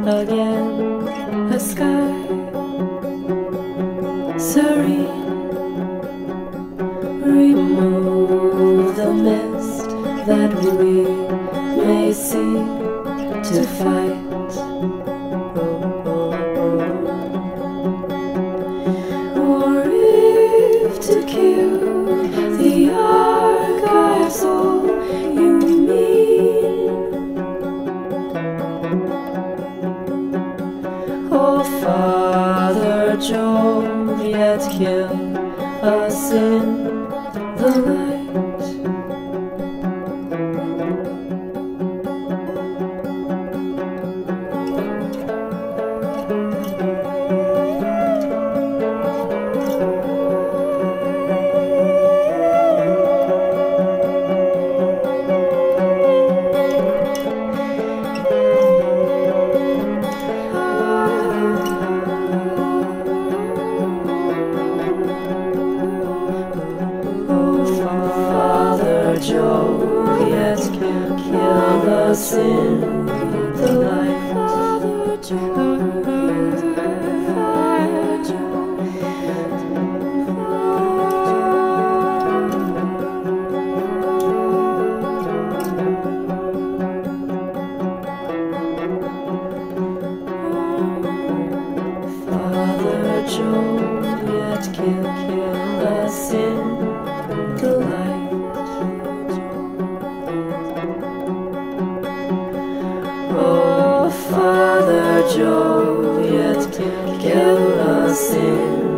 again a sky serene. Remove the mist that we may see to fight. Or if to kill the archives, all you mean. Oh, Father Jove, yet kill us in the light. Jove, yet kill us in the light. Father Jove, Father Jove, Father Jove, yet kill us in the light. Oh, Father Jove, yet kill us in